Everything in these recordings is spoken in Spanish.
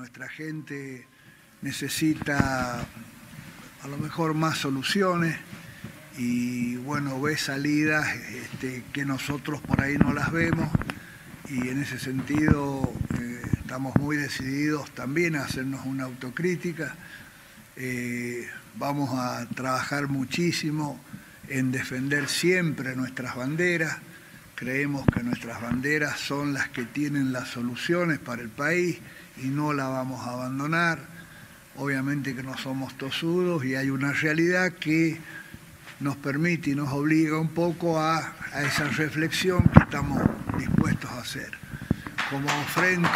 Nuestra gente necesita a lo mejor más soluciones y bueno, ve salidas que nosotros por ahí no las vemos, y en ese sentido estamos muy decididos también a hacernos una autocrítica. Vamos a trabajar muchísimo en defender siempre nuestras banderas. Creemos que nuestras banderas son las que tienen las soluciones para el país y no la vamos a abandonar. Obviamente que no somos tosudos y hay una realidad que nos permite y nos obliga un poco a esa reflexión que estamos dispuestos a hacer. Como frente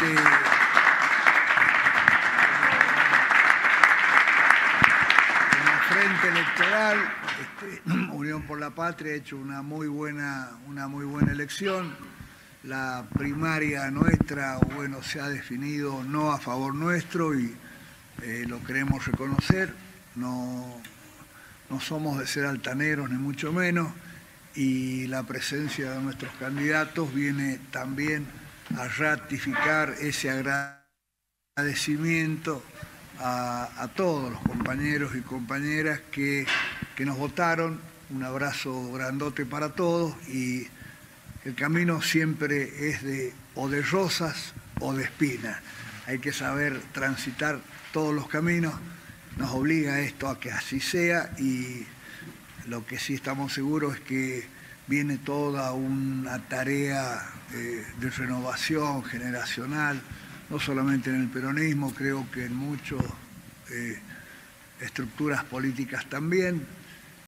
electoral, Unión por la Patria ha hecho una muy buena elección. La primaria nuestra, bueno, se ha definido no a favor nuestro y lo queremos reconocer. No somos de ser altaneros ni mucho menos, y la presencia de nuestros candidatos viene también a ratificar ese agradecimiento a todos los compañeros y compañeras que nos votaron. Un abrazo grandote para todos, y el camino siempre es o de rosas o de espinas. Hay que saber transitar todos los caminos. Nos obliga esto a que así sea, y lo que sí estamos seguros es que viene toda una tarea de renovación generacional, no solamente en el peronismo, creo que en muchas estructuras políticas también.